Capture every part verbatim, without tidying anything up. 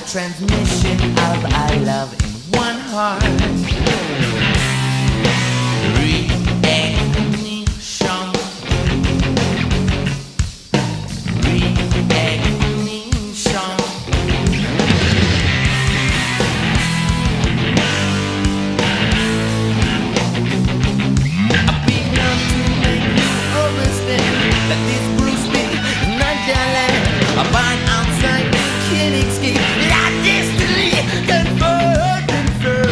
transmission of our love in one heart. Reignition. Reignition. I've begun to make you understand that this Bruce Lee is not your land. A barn outside the can escape. Like destiny confer, confer.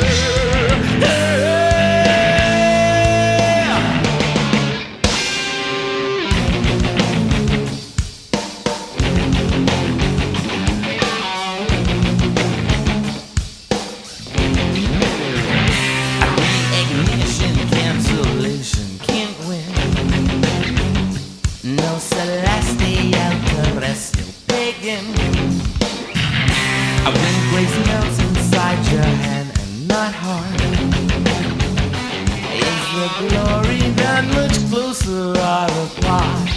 Reignition, cancellation, can't win. No celestial, terrestrial, pagan. A wind grace melts inside your hand and not heart. Is the glory that much closer or apart?